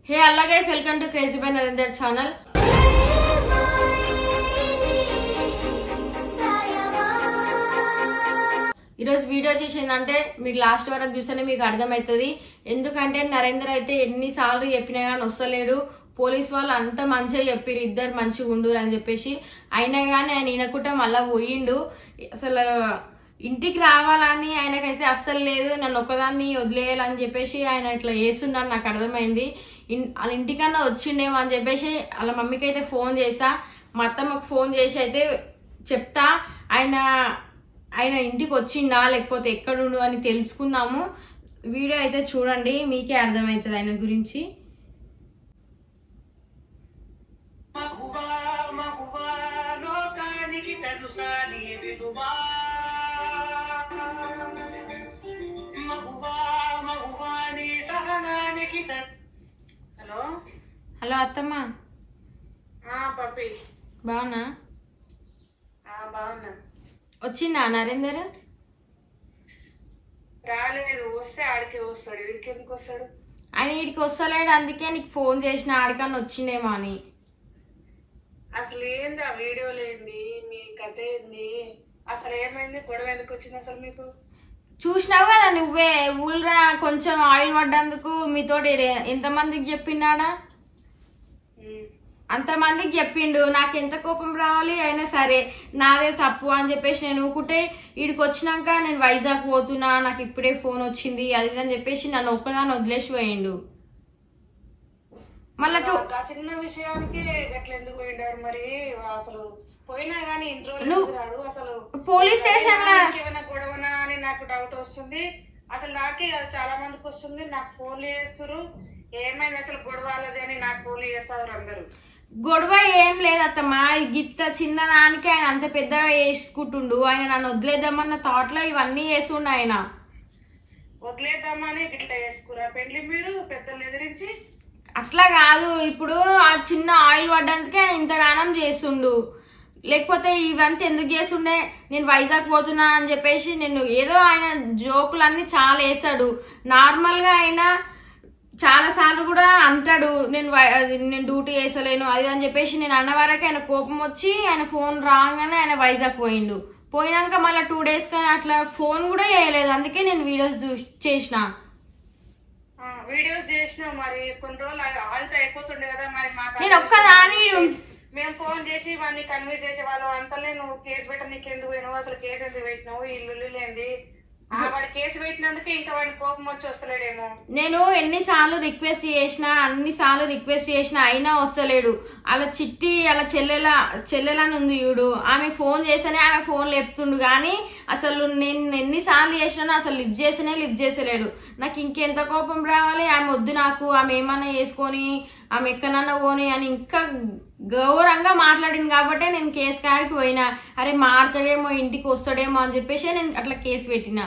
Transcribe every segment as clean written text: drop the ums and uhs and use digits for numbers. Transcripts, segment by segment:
Hey Allah guys, welcome to Crazy by Narender channel. ఈరోజు video చేసిందంటే మీకు last వరకు చూస్తేనే మీకు అర్థమవుతుంది. ఎందుకంటే నరేందర్ అయితే ఎన్నిసార్లు చెప్పినా కానీ వస్తలేడు. పోలీస్ వాళ్ళు అంత మంచిగా చెప్పారు, ఇద్దరు మంచిగా ఉండు అని చెప్పేసి. అయినా కానీ ఆయన ఈయనకుట మళ్ళా పోయిండు. అసలు ఇంటికి రావాలని ఆయనకైతే అస్సలు లేదు. నన్ను ఒక్కదాన్ని వదిలేయాలని చెప్పేసి ఆయన ఇట్లా చేస్తున్నాను. నాకు అర్థమైంది. వాళ్ళ ఇంటికన్నా వచ్చిండేమో అని చెప్పేసి వాళ్ళ మమ్మీకి అయితే ఫోన్ చేసా. మా అత్తమ్మకు ఫోన్ చేసి అయితే చెప్తా ఆయన ఇంటికి వచ్చిండా లేకపోతే ఎక్కడుండు అని తెలుసుకుందాము. వీడియో అయితే చూడండి, మీకే అర్థమవుతుంది ఆయన గురించి. హలో హలో అత్తమ్మ, పప్పి బాగున్నా? బాగున్నా. వచ్చిందా నరేందర్? రాలేదు. వస్తే ఆడికి వస్తాడు. వీడికి ఎందుకు వస్తాడు? ఆయన వీడికి వస్తలేడు, అందుకే నీకు ఫోన్ చేసిన ఆడికన్నా వచ్చిండేమో అని. అసలు ఏంది ఆ వీడియోలు ఏంది, మీ కథ ఏంది, అసలు ఏమైంది, గొడవ ఎందుకు వచ్చింది అసలు మీకు? చూసినావు కదా నువ్వే, ఊళ్ళో కొంచెం ఆయిల్ పడ్డందుకు మీతోటి ఎంతమందికి చెప్పిండా? అంతమందికి చెప్పిండు. నాకు ఎంత కోపం రావాలి, అయినా సరే నాదే తప్పు అని చెప్పేసి నేను ఊకుంటే వీడికి వచ్చినాక నేను వైజాగ్ పోతున్నా, నాకు ఇప్పుడే ఫోన్ వచ్చింది అది అని చెప్పేసి నన్ను ఒక్కదాన్ని వదిలేసి పోయిండు. మళ్ళా చిన్న విషయానికి ఎట్లా ఎందుకు పోయిండాడు మరి? అసలు పోయినా గానీ ఇంట్లో అసలు పోలీస్ స్టేషన్ ఏమైనా గొడవనా అని నాకు డౌట్ వస్తుంది. అసలు నాకే చాలా మందికి వస్తుంది. నాకు ఫోన్లు చేస్తారు, ఏమైనా అసలు గొడవలది అని నాకు ఫోన్లు చేస్తారు అందరు. గొడవ ఏం లేదత్తమ్మా, గిత్త చిన్న దానికి ఆయన అంత పెద్దగా వేసుకుంటుండు. ఆయన నన్ను వదిలేద్దామన్న థాట్ లో ఇవన్నీ చేస్తుండు. ఆయన వదిలేద్దామని ఇట్లా వేసుకురా పెళ్లి మీరు పెద్దలు ఎదిరించి? అట్లా కాదు, ఇప్పుడు ఆ చిన్న ఆయిల్ పడ్డానికి ఆయన ఇంతగానం చేస్తుండు. లేకపోతే ఇవంతా ఎందుకు చేస్తుండే? నేను వైజాగ్ పోతున్నా అని చెప్పేసి నేను ఏదో ఆయన జోకులన్నీ చాలా వేసాడు. నార్మల్ గా ఆయన చాలా సార్లు కూడా అంటాడు నేను డ్యూటీ వేసలేను అది అని చెప్పేసి. నేను అన్న వరకు ఆయన కోపం వచ్చి ఆయన ఫోన్ రాగానే ఆయన వైజాగ్ పోయిండు. పోయినాక మళ్ళీ 2 days అట్లా ఫోన్ కూడా చేయలేదు. అందుకే నేను వీడియోస్ చేసిన. వీడియోస్ చేసినావు మరి కొన్ని రోజులు ఆగితే అయిపోతుండే కదా. మరి నేను ఒక్కదాని మేము ఫోన్ చేసి వాడిని కన్విన్స్ చేసే వాళ్ళు అంతలే నువ్వు కేసు పెట్ట నీకు ఎందుకు పోయినావు, అసలు కేసు ఎందుకు పెట్టినావు, ఇల్లు లేంది వాడి కేసు పెట్టినందుకే ఇంకా వాడిని కోపం వచ్చి వస్తలేడేమో. నేను ఎన్నిసార్లు రిక్వెస్ట్ చేసినా అయినా వస్తలేడు. అలా చిట్టి అలా చెల్లెలని ఉంది చూడు, ఆమె ఫోన్ చేస్తేనే ఆమె ఫోన్ లేపుతుండు. కానీ అసలు నేను ఎన్నిసార్లు చేసినానో అసలు లిఫ్ట్ చేసలేడు. నాకు ఇంకెంత కోపం రావాలి? ఆమె వద్దు నాకు, ఆమె ఏమన్నా చేసుకొని ఆమె ఎక్కడన్నా పోని అని ఇంకా గౌరవంగా మాట్లాడింది కాబట్టి నేను కేసు కాడికి పోయినా. అరే మారుతాడేమో, ఇంటికి వస్తాడేమో అని చెప్పేసి నేను అట్లా కేసు పెట్టినా.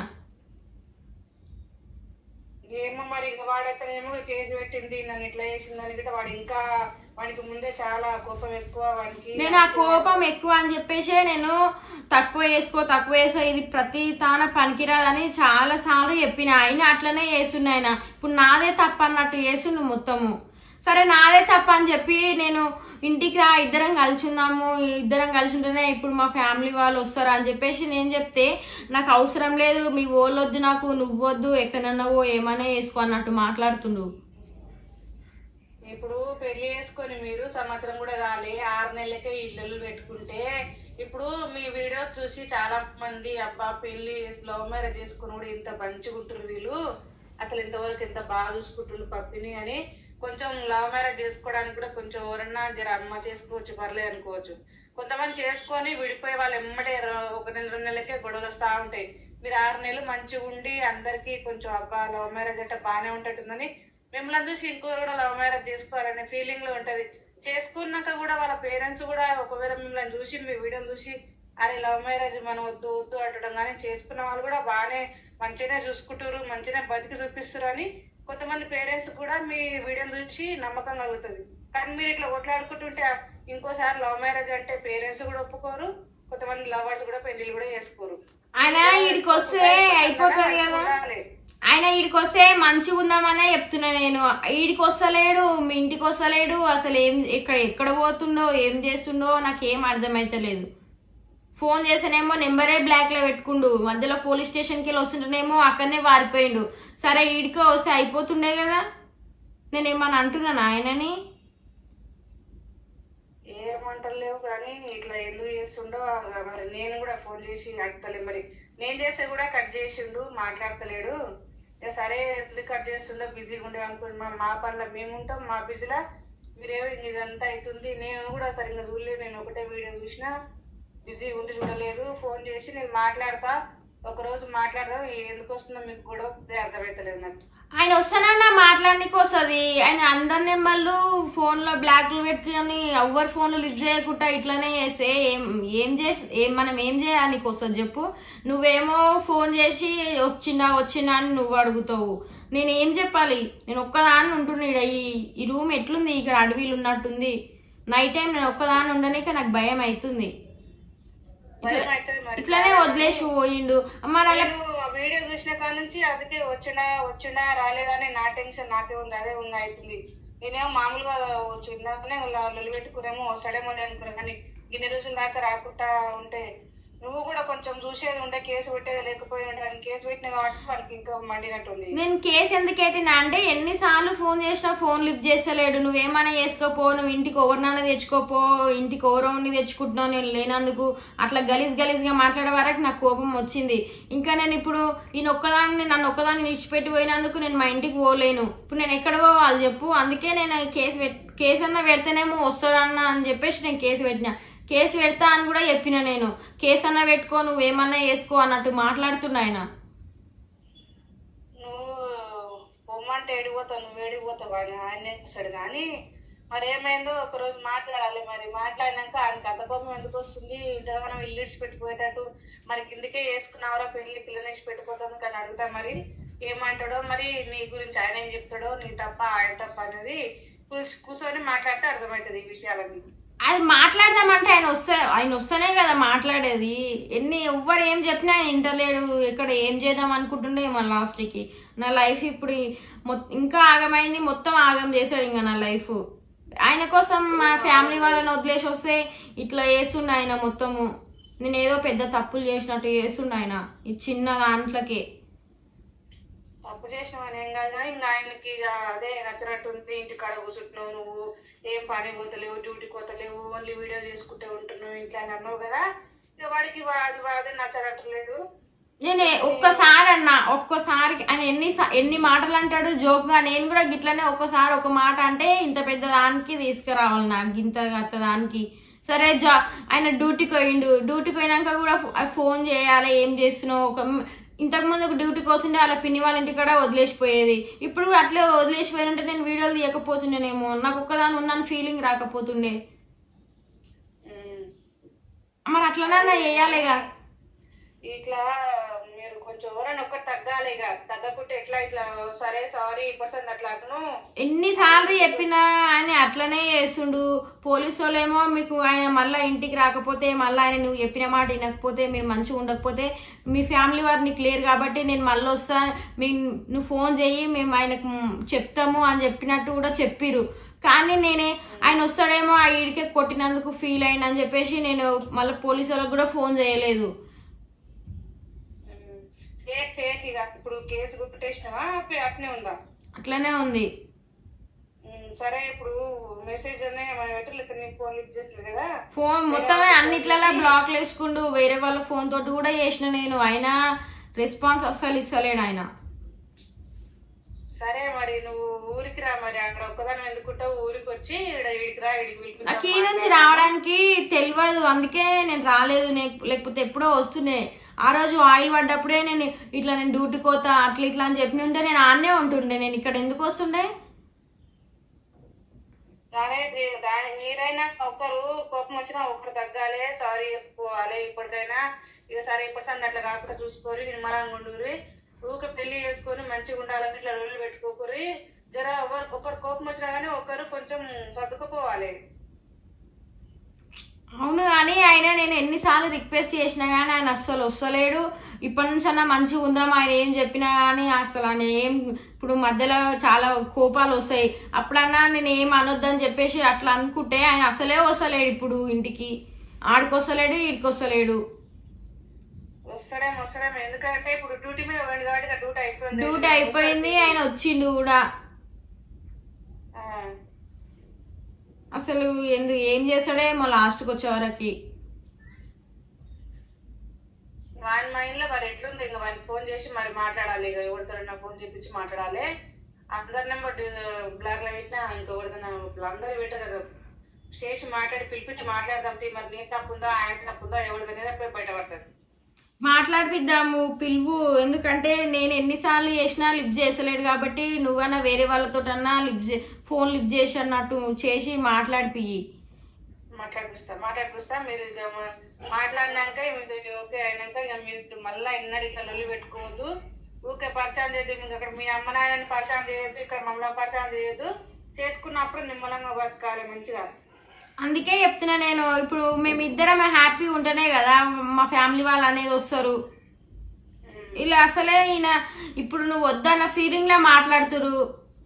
ఏమో మరి ఇంకా వాడైతేనేమో కేసు పెట్టింది నన్ను ఇట్లా చేసిందని కూడా వాడు ఇంకా వాడికి ముందే చాలా కోపం ఎక్కువ వాడికి. నేను ఆ కోపం ఎక్కువ అని చెప్పేసి నేను తక్కువ వేసుకో ఇది ప్రతి తాన పనికిరాదని చాలా సార్లు చెప్పిన. ఆయన అట్లనే చేస్తుండే. ఆయన ఇప్పుడు నాదే తప్ప అన్నట్టు చేస్తుండు మొత్తము. సరే నాదే తప్ప అని చెప్పి నేను ఇంటికి రా, ఇద్దరం కలిసి ఉంటేనే ఇప్పుడు మా ఫ్యామిలీ వాళ్ళు వస్తారు అని చెప్పేసి నేను చెప్తే నాకు అవసరం లేదు, మీ ఓళ్ళు వద్దు, నాకు నువ్వొద్దు, ఎక్కడన్నావో ఏమైనా వేసుకో అన్నట్టు మాట్లాడుతుండు. ఇప్పుడు పెళ్లి చేసుకొని మీరు సంవత్సరం కూడా కాలే, 6 నెలలకే ఇల్లు పెట్టుకుంటే ఇప్పుడు మీ వీడియోస్ చూసి చాలా మంది అబ్బా పెళ్లి లవ్ మ్యారేజ్ చేసుకుని కూడా ఇంత మంచిగా ఉంటున్నారు వీళ్ళు, అసలు ఇంతవరకు ఎంత బాగా చూసుకుంటుండ్రు పప్పిని అని కొంచెం లవ్ మ్యారేజ్ చేసుకోవడానికి కూడా కొంచెం ఎవరన్నా జర అమ్మ చేసుకోవచ్చు పర్లేదు అనుకోవచ్చు. కొంతమంది చేసుకొని విడిపోయి వాళ్ళు ఎమ్మడే 1-2 నెలలకే గొడవలు వస్తూ ఉంటాయి. మీరు 6 నెలలు మంచిగా ఉండి అందరికి కొంచెం అబ్బా లవ్ మ్యారేజ్ అంటే బాగానే ఉంటుందని మిమ్మల్ని చూసి ఇంకోరు కూడా లవ్ మ్యారేజ్ చేసుకోవాలనే ఫీలింగ్ లో ఉంటది. చేసుకున్నాక కూడా వాళ్ళ పేరెంట్స్ కూడా ఒకవేళ మిమ్మల్ని చూసి మీ వీడియోని చూసి అరే లవ్ మ్యారేజ్ మనం వద్దు అంటడం, కానీ చేసుకున్న వాళ్ళు కూడా బాగానే మంచిగానే చూసుకుంటారు, మంచిగానే బతికి చూపిస్తారు అని కొంతమంది పేరెంట్స్ కూడా మీ వీడియోలు చూసి నమ్మకం కలుగుతుంది. కానీ మీరు ఇట్లా కొట్లాడుకుంటుంటే ఇంకోసారి లవ్ మ్యారేజ్ అంటే పేరెంట్స్ కూడా ఒప్పుకోరు, కొంతమంది లవర్స్ కూడా పెళ్లిళ్ళు కూడా చేసుకోరు. ఆయన ఈడికి వస్తే అయిపోతుంది కదా, ఆయన ఈడికి వస్తే మంచిగా ఉందామనే చెప్తున్నా నేను. ఈడికి వస్తలేడు, మీ ఇంటికి వస్తలేడు, అసలు ఎక్కడ పోతుండో ఏం చేస్తుండో నాకేం అర్థమైతలేదు. ఫోన్ చేసానేమో నెంబరే బ్లాక్ లో పెట్టుకుండు, మధ్యలో పోలీస్ స్టేషన్కి వెళ్ళి వస్తుంటేనేమో అక్కడనే వారిపోయిండు. సరే ఈడికి వస్తే అయిపోతుండే కదా, నేనేమన్నా అంటున్నాను ఆయనని? ఏమంటలేవు కానీ ఇట్లా ఎందుకు చేస్తుండో మరి. నేను కూడా ఫోన్ చేసి అడగలే మరి, నేను చేస్తే కూడా కట్ చేసిండు, మాట్లాడతలేడు. సరే ఎందుకు కట్ చేస్తుండో, బిజీగా ఉండే అనుకుని మా పనిలో మేము ఉంటాం, మా బిజీలా మీరేమో ఇదంతా అవుతుంది. నేను కూడా సరిగ్గా చూడలేదు, నేను ఒకటే వీడియో చూసినా, బిజీ ఉండి చూడలేదు. ఫోన్ చేసి నేను మాట్లాడతా, ఒకరోజు మాట్లాడదాం, ఎందుకు వస్తుందో మీకు కూడా అర్థమవుతలేదు నాకు. ఆయన వస్తానన్నా మాట్లాడడానికి వస్తుంది. ఆయన అందరి నెంబర్లు ఫోన్ లో బ్లాక్లు పెట్టుకుని ఎవరి ఫోన్లు లిఫ్ట్ చేయకుండా ఇట్లనే చేస్తే మనం ఏం చేయడానికి వస్తుంది చెప్పు? నువ్వేమో ఫోన్ చేసి వచ్చిందా అని నువ్వు అడుగుతావు, నేనేం చెప్పాలి? నేను ఒక్కదాన్ని ఉంటున్నా. ఈ రూమ్ ఎట్లుంది, ఇక్కడ అడవిలు ఉన్నట్టుంది. నైట్ టైం నేను ఒక్కదాన్ని ఉండనిక నాకు భయం అవుతుంది. ఇట్లానే వదిలేసి పోయిండు. మరి వీడియో చూసిన కాడ నుంచి అందుకే వచ్చినా రాలేదని నా టెన్షన్ నాకే ఉంది, అదే ఉంది అవుతుంది. నేనేమో మామూలుగా చిన్నగానే లొల్లి పెట్టుకునేమో వస్తాడేమో అనుకున్నా, కానీ ఇన్ని రోజుల దాకా రాకుండా ఉంటే నువ్వు కూడా కొంచెం చూసేది ఉండే, కేసు పెట్టేది లేకపోయి ఉండే. కేసు పెట్టిన కాబట్టి మనకి ఇంకా మండినట్టుంది. నేను కేసు ఎందుకు పెట్టినా అంటే, ఎన్నిసార్లు ఫోన్ చేసినా ఫోన్ లిఫ్ట్ చేస్తలేడు. నువ్వేమైనా చేసుకోపో, నువ్వు ఇంటికి ఎవరినైనా తెచ్చుకోపో, ఇంటికి ఎవరోని తెచ్చుకుంటున్నావు నేను లేనందుకు, అట్లా గలీజ్గా మాట్లాడే వరకు నాకు కోపం వచ్చింది. ఇంకా నేను ఇప్పుడు నన్ను ఒక్కదాన్ని విడిచిపెట్టి పోయినందుకు నేను మా ఇంటికి పోలేను. ఇప్పుడు నేను ఎక్కడ పోవాలి చెప్పు? అందుకే నేను కేసు అన్నా పెడితేనేమో వస్తాడన్నా అని చెప్పేసి నేను కేసు పెట్టినా. కేసు పెడతా అని కూడా చెప్పిన నేను. కేసు అన్నా పెట్టుకో, నువ్వేమన్నా వేసుకో అన్నట్టు మాట్లాడుతున్నా ఆయన. నువ్వు పొమ్మంటే ఏడిపోతావు, నువ్వు ఏడిపోతావు అని ఆయనే వస్తాడు. కానీ మరి ఏమైందో ఒకరోజు మాట్లాడాలి. మరి మాట్లాడినాక ఆయనకి అంత కోపం ఎందుకు వస్తుంది? మనం ఇల్లు ఇడిచి పెట్టిపోయేటట్టు మరి కిందకే వేసుకున్నావరా, పిల్లని ఇచ్చి పెట్టిపోతాను కానీ అడుగుతా మరి ఏమంటాడో, మరి నీ గురించి ఆయన ఏం చెప్తాడో, నీ తప్ప ఆయన తప్ప అనేది కూర్చొని మాట్లాడితే అర్థమవుతుంది ఈ విషయాలన్నీ. అది మాట్లాడదామంటే ఆయన వస్తేనే కదా మాట్లాడేది. ఎవ్వరు ఏం చెప్పినా ఆయన ఇంటలేడు. ఇక్కడ ఏం చేద్దాం అనుకుంటుండే మన లాస్ట్కి. నా లైఫ్ ఇప్పుడు ఇంకా ఆగమైంది, మొత్తం ఆగం చేశాడు ఇంకా నా లైఫ్. ఆయన కోసం మా ఫ్యామిలీ వాళ్ళని వదిలేసి వస్తే ఇట్లా చేస్తుండే ఆయన మొత్తము. నేను ఏదో పెద్ద తప్పులు చేసినట్టు చేస్తుండే ఆయన ఈ చిన్న దాంట్లోకే. తప్పు చేసినావు ఏం కాదు కానీ ఇంకా ఆయనకి అదే నచ్చినట్టుంది. ఇంటి కాడ కూర్చుంటున్నావు, నువ్వు ఏం పని పోతలేవు, డ్యూటీకి పోతలేవు, ఓన్లీ వీడియో చేసుకుంటూ ఉంటున్నావు ఇంట్లో అని అన్నావు కదా. ఇక వాడికి అదే నచ్చనట్లేదు. నేను ఒక్కసారి ఆయన ఎన్ని మాటలు అంటాడు జోక్ గా. నేను కూడా గిట్లనే ఒక్కసారి ఒక మాట అంటే ఇంత పెద్ద దానికి తీసుకురావాలి నాకు, ఇంత గత దానికి. సరే ఆయన డ్యూటీకి పోయినాక కూడా ఫోన్ చేయాలి, ఏం చేస్తున్నావు. ఇంతకు ముందు డ్యూటీకి పోతుండే వాళ్ళ పిన్ని వాళ్ళ ఇంటి కూడా వదిలేసిపోయేది. ఇప్పుడు అట్లే వదిలేసిపోయినంటే నేను వీడియోలు తీయకపోతుండేనేమో, నాకు ఒక్కదాని ఉన్నాను ఫీలింగ్ రాకపోతుండే. మరి అట్లనే చేయాలిగా. ఇట్లా మీరు కొంచెం ఎవరైనా ఒక్కటి తగ్గాలి, ఇక తగ్గకుంటే ఎట్లా? ఇట్లా సరే సారీ పర్సెంట్ అట్లా ఎన్నిసార్లు చెప్పినా ఆయన అట్లనే చేస్తుండు. పోలీసు వాళ్ళేమో మీకు ఆయన మళ్ళీ ఇంటికి రాకపోతే, మళ్ళీ ఆయన నువ్వు చెప్పిన మాట వినకపోతే, మీరు మంచిగా ఉండకపోతే మీ ఫ్యామిలీ వారిని క్లియర్ కాబట్టి నేను మళ్ళీ వస్తా, నువ్వు ఫోన్ చెయ్యి, మేము ఆయనకు చెప్తాము అని చెప్పినట్టు కూడా చెప్పిరు. కానీ ఆయన వస్తాడేమో ఆ ఈడికే కొట్టినందుకు ఫీల్ అయిందని చెప్పేసి నేను మళ్ళీ పోలీసు వాళ్ళకి కూడా ఫోన్ చేయలేదు. ఇప్పుడు కేసు గుర్తుటేసినావా అట్నే ఉందా? అట్లనే ఉంది. సరే ఇప్పుడు మెసేజ్ ఫోన్ లిఫ్ట్ చేసింది కదా, ఫోన్ మొత్తమే అన్నిట్లలో బ్లాక్ వేసుకుండు. వేరే వాళ్ళ ఫోన్ తోటి కూడా చేసిన నేను, అయినా రెస్పాన్స్ అస్సలు ఇస్తలేడు ఆయన. సరే మరి నువ్వు ఊరికి రా, మరి అక్కడ ఒక్కదాని ఎందుకుంటావు? ఊరికి వచ్చి ఇడికి రా, నాకు ఈ నుంచి రావడానికి తెలియదు, అందుకే నేను రాలేదు. లేకపోతే ఎప్పుడో వస్తుండే. ఆ రోజు ఆయిల్ పడ్డప్పుడే నేను డ్యూటీకి పోతా అట్లా ఇట్లా అని చెప్పి ఉంటే నేను ఆన్నే ఉంటుండే. నేను ఇక్కడ ఎందుకు వస్తుండే? మీరైనా ఒకరు కోపం వచ్చినా ఒకరు తగ్గాలి, సారీ చెప్పుకోవాలి. ఇప్పటికైనా ఇక సరే ఇప్పటి అట్లా కాకుండా చూసుకోరి, నిర్మలంగా ఉండుర్రి. ఊక పెళ్లి చేసుకొని మంచిగా ఉండాలని ఇట్లా రోజులు పెట్టుకోకూరి. జర ఒకరు కోపం వచ్చినా గానీ ఒకరు కొంచెం సర్దుకుపోవాలి. అవును కానీ ఆయన నేను ఎన్నిసార్లు రిక్వెస్ట్ చేసినా కానీ ఆయన అస్సలు వస్తలేడు. ఇప్పటి నుంచి అన్నా మంచిగా ఉందాం ఆయన ఏం చెప్పినా కానీ అసలు ఆయన ఏం ఇప్పుడు మధ్యలో చాలా కోపాలు వస్తాయి. అప్పుడన్నా నేను ఏం అనొద్దని చెప్పేసి అట్లా అనుకుంటే ఆయన అసలే వస్తలేడు. ఇప్పుడు ఇంటికి ఆడికొస్తలేడు, ఈడికి వస్తలేడు. వస్తాడేమో ఎందుకంటే ఇప్పుడు డ్యూటీ మీద పోయింది కాబట్టి డ్యూటీ అయిపోయింది ఆయన వచ్చిండు కూడా. అసలు ఏం చేస్తాడేమో లాస్ట్కి వచ్చే వరకు. వాని మైండ్ లో మరి ఎట్లుంది ఇంకా వానికి ఫోన్ చేసి మరి మాట్లాడాలి. ఇక ఎవరితో ఫోన్ చేపించి మాట్లాడాలి. అందరి నెంబర్ బ్లాక్ లో పెట్టినా ఇంకెవరిదైనా అందరూ పెట్టారు కదా చేసి మాట్లాడి పిలిపించి మాట్లాడదాం. మరి నేను తప్పుందా ఆయన తప్పుందా ఎవరిదనేది బయటపడుతుంది. మాట్లాడిపిద్దాము పిలువు. ఎందుకంటే నేను ఎన్నిసార్లు చేసినా లిఫ్ట్ చేసలేడు కాబట్టి నువ్వన్నా వేరే వాళ్ళతోటన్నా ఫోన్ లిఫ్ట్ చేసి అన్నట్టు చేసి మాట్లాడిపియ్యి. మాట్లాడిపిస్తా. మీరు మాట్లాడినాక ఓకే అయినాక ఇక మీరు మళ్ళీ ఇన్నడి ఇట్లా లొల్లి పెట్టుకోవద్దు. ఊకే పరిచయం చేయదు. మీకు అక్కడ మీ అమ్మ నాయనని పరిచయం చేయొద్దు, ఇక్కడ మమ్మల్ని పరిచయం చేయొద్దు. చేసుకున్నప్పుడు నిమ్మలంగా బతకాలి మంచిగా. అందుకే చెప్తున్నా నేను. ఇప్పుడు మేమిద్దరం హ్యాపీ ఉంటేనే కదా మా ఫ్యామిలీ వాళ్ళు అనేది వస్తారు. ఇలా అసలే ఈయన ఇప్పుడు నువ్వు వద్దన్న ఫీలింగ్ లా మాట్లాడుతురు.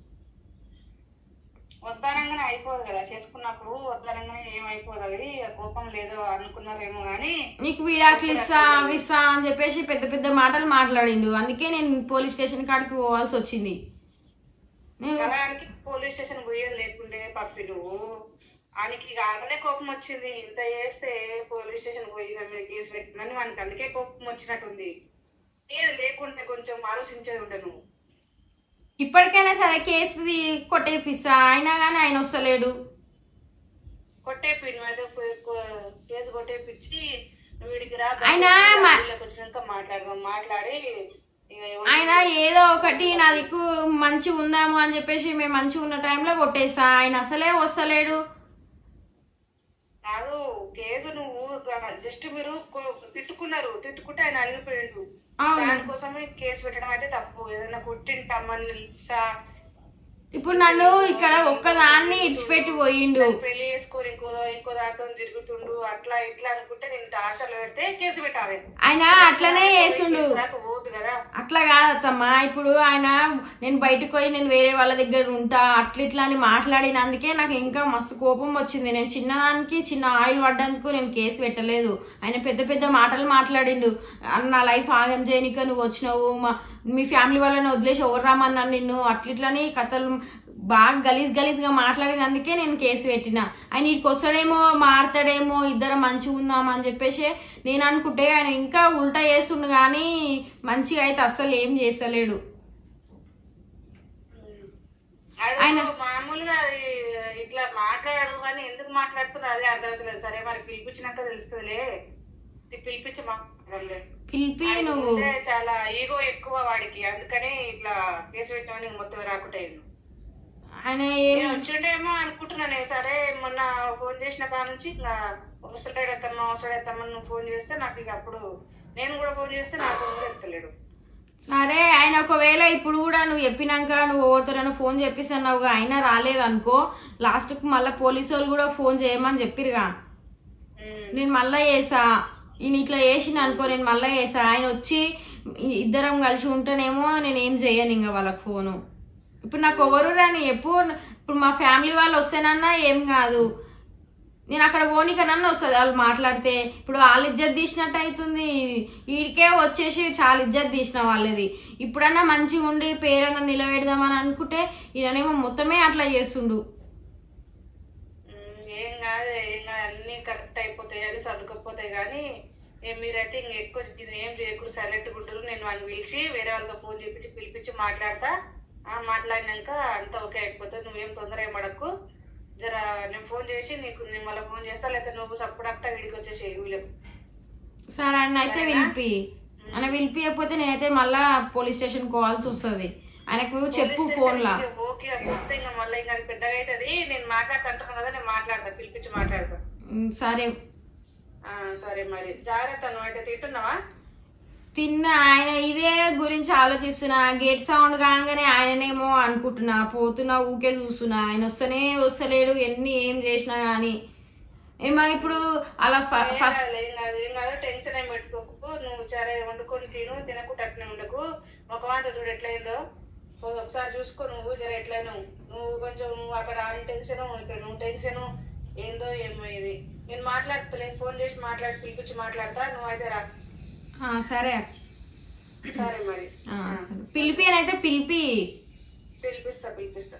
వద్దనంగానే అయిపోదు కదా చేసుకున్నప్పుడు. వద్దనంగానే ఏమైపోదు. అది కోపం లేదో అనుకున్నారేమో గానీ నీకు విడాకులు ఇస్తా అని చెప్పేసి పెద్ద పెద్ద మాటలు మాట్లాడిండు. అందుకే నేను పోలీస్ స్టేషన్ కాడికి పోవాల్సి వచ్చింది. పోలీస్ స్టేషన్ పోయేది లేకుండే పప్పి నువ్వు. ఆయనకి కాగానే కోపం వచ్చింది. ఇంత చేస్తే పోలీస్ స్టేషన్ పోయి మీద కేసు పెట్టిందని వానికి అందుకే కోపం వచ్చినట్టుంది. ఏది లేకుంటే కొంచెం ఆలోచించేది ఉండే నువ్వు. ఇప్పటికైనా సరే కేసు కొట్టేపిస్తా అయినా కానీ ఆయన వస్తలేడు. కొట్టేపి కేసు కొట్టేపిచ్చి వీడికి రా వచ్చినాక మాట్లాడదాం. మాట్లాడి ఆయన ఏదో ఒకటి నా దిక్కు మంచిగా ఉందాము అని చెప్పేసి మేము మంచిగా ఉన్న టైంలో కొట్టేసా. ఆయన అసలే వస్తలేడు. కాదు కేసు నువ్వు జస్ట్ మీరు తిట్టుకుంటే ఆయన అలిగిపోయిండు. దానికోసమే కేసు పెట్టడం అయితే తప్పు. ఏదైనా కొట్టింటమ్మని ఇప్పుడు నన్ను ఇక్కడ ఒక్కదాన్ని ఇడిచిపెట్టి పోయిండు. పెళ్లి చేసుకొని ఇంకో దాంతో తిరుగుతుండు అట్లా ఇట్లా అనుకుంటే నేను టార్చర్లు పెడితే కేసు పెట్టాలి. ఆయన అట్లనే చేస్తుండు. అట్లా కాదత్తమ్మా. ఇప్పుడు ఆయన నేను బయటకు పోయి నేను వేరే వాళ్ళ దగ్గర ఉంటా అట్లా ఇట్లా అని మాట్లాడినందుకే నాకు ఇంకా మస్తు కోపం వచ్చింది. నేను చిన్నదానికి చిన్న ఆయిల్ పడ్డందుకు నేను కేసు పెట్టలేదు. ఆయన పెద్ద పెద్ద మాటలు మాట్లాడిండు. నా లైఫ్ ఆగం చేయనిక నువ్వు వచ్చినావు, మీ ఫ్యామిలీ వాళ్ళని వదిలేసి ఎవరు రమ్మన్నాను నిన్ను, అట్లిట్లని కథలు బాగా గలీజ్గా మాట్లాడినందుకే నేను కేసు పెట్టిన. ఆయన ఇక్కడికి వస్తాడేమో మారుతాడేమో ఇద్దరం మంచిగా ఉందామని చెప్పేసి నేను అనుకుంటే ఆయన ఇంకా ఉల్టా చేస్తుండు కానీ మంచిగా అయితే అస్సలు ఏం చేస్తలేడు. ఆయన మామూలుగా ఇట్లా మాట్లాడు కానీ ఎందుకు మాట్లాడుతున్నారు అదే అర్థమవుతలేదు. సరే మరి పిలిపించినాక తెలుస్తుందిలే. పిలిపి నువ్వు చాలా ఈగో ఎక్కువ వాడికి. అందుకని ఇట్లా కేసు పెట్టమని మొత్తం రాకుంటే ఆయన వచ్చిండేమో అనుకుంటున్నాను. సరే మొన్న ఫోన్ చేసిన కాడ నుంచి ఇంకా వస్తాడేత్తమ్మని నువ్వు ఫోన్ చేస్తే నాకు ఇక అప్పుడు నేను కూడా ఫోన్ చేస్తే నాకు ఎత్తలేడు. సరే ఆయన ఒకవేళ ఇప్పుడు కూడా నువ్వు చెప్పినాక నువ్వు ఎవరితోనైనా ఫోన్ చెప్పిస్తున్నావుగా అయినా రాలేదనుకో లాస్ట్కి మళ్ళీ పోలీసు వాళ్ళు కూడా ఫోన్ చేయమని చెప్పిరుగా. నేను మళ్ళా చేసా ఈయన ఇట్లా చేసిన అనుకో నేను మళ్ళా చేసా. ఆయన వచ్చి ఇద్దరం కలిసి ఉంటేనేమో నేను ఏం చెయ్యను ఇంకా వాళ్ళకి ఫోను. ఇప్పుడు నాకు ఎవరు రాని ఇప్పుడు మా ఫ్యామిలీ వాళ్ళు వస్తేనన్నా ఏం కాదు, నేను అక్కడ పోనీకనన్నా వస్తుంది వాళ్ళు మాట్లాడితే. ఇప్పుడు వాళ్ళు ఇజ్జత్ తీసినట్టు అవుతుంది. వీడికే వచ్చేసి చాలా ఇజ్జత్ తీసిన వాళ్ళది. ఇప్పుడన్నా మంచిగా ఉండి పేరన్నా నిలబెడదామని అనుకుంటే ఈయనేమో మొత్తమే అట్లా చేస్తుండు. ఏం కాదు అన్ని కరెక్ట్ అయిపోతాయి అని సర్దుకపోతాయి. కానీ మీరైతే ఇంక ఎక్కువ ఏం చేయకూడదు, సైలెంట్గా ఉంటారు. నేను వాళ్ళని పిలిచి వేరే వాళ్ళతో ఫోన్ చేపించి పిలిపించి మాట్లాడతా. మాట్లాడినాక అంతా ఓకే అయిపోతుంది. నువ్వేం తొందర ఏమడకు. జర నేను ఫోన్ చేసి నేను మళ్ళీ ఫోన్ చేస్తా. లేకపోతే నువ్వు సప్పుడక్టా వీడికి వచ్చేసి వీళ్ళకు. సరే అన్న అయితే పిలిపియకపోతే నేనైతే మళ్ళా పోలీస్ స్టేషన్ పోవాల్సి వస్తుంది. ఆయనకు చెప్పు ఫోన్ లా. ఓకే ఇంకా మళ్ళీ ఇంకా అది పెద్దగా అవుతుంది. నేను మాట్లాడుతుంటాను కదా, నేను మాట్లాడతా పిలిపించి మాట్లాడతా. సరే సరే మరి జాగ్రత్త. నువ్వు అయితే తింటున్నావా? తిన్నా. ఆయన ఇదే గురించి ఆలోచిస్తున్నా. గేట్ సౌండ్ కాగానే ఆయననేమో అనుకుంటున్నా పోతున్నా ఊకే చూస్తున్నా. ఆయన వస్తేనే వస్తలేడు ఎన్ని ఏం చేసినా గానీ. ఏమో ఇప్పుడు అలా ఫస్ట్ ఏం కాదు టెన్షన్ ఏం పెట్టుకోకు. నువ్వు సరే వండుకొని తినకుండా అట్నే ఉండకు. ముఖమంత చూడు ఎట్లయిందో ఒకసారి చూసుకో. నువ్వు జర ఎట్లయినా నువ్వు కొంచెం నువ్వు అక్కడ టెన్షన్ ఇక్కడ నువ్వు టెన్షన్ ఏందో ఏమో ఇది. నేను మాట్లాడతలే, ఫోన్ చేసి పిలిపించి మాట్లాడతా. నువ్వు అయితే రా. సరే సరే మరి పిలిపి అని అయితే పిలిపిస్తా.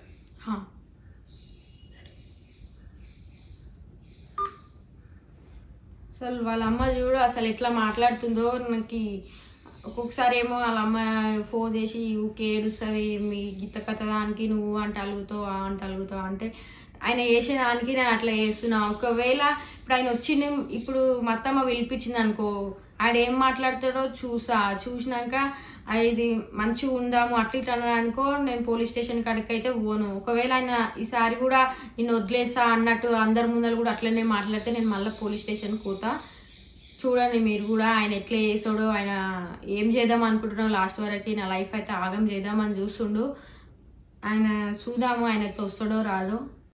అసలు వాళ్ళ అమ్మ చూడు అసలు ఎట్లా మాట్లాడుతుందో. నాకు ఒక్కొక్కసారి ఏమో వాళ్ళ అమ్మ ఫోన్ చేసి ఊకే ఏడుస్తుంది, మీ గీత కథ దానికి నువ్వు అంటే అలుగుతావు అంటే ఆయన చేసేదానికి నేను అట్లా చేస్తున్నా. ఒకవేళ ఇప్పుడు ఆయన వచ్చింది, ఇప్పుడు మా అత్తమ్మ పిలిపించింది అనుకో, ఆయన ఏం మాట్లాడతాడో చూసినాక ఇది మంచిగా ఉందాము అట్లా ఇట్లా అనుకో, నేను పోలీస్ స్టేషన్ కాడికి అయితే పోను. ఒకవేళ ఆయన ఈసారి కూడా నేను వదిలేస్తా అన్నట్టు అందరి ముందర కూడా అట్లనే మాట్లాడితే నేను మళ్ళీ పోలీస్ స్టేషన్కి పోతా. చూడండి మీరు కూడా ఆయన ఎట్లా చేసాడో, ఆయన ఏం చేద్దాం అనుకుంటున్నావు లాస్ట్ వరకు నా లైఫ్ అయితే ఆగం చేద్దామని చూస్తుండు. ఆయన చూద్దాము ఆయన వస్తాడో రాదో.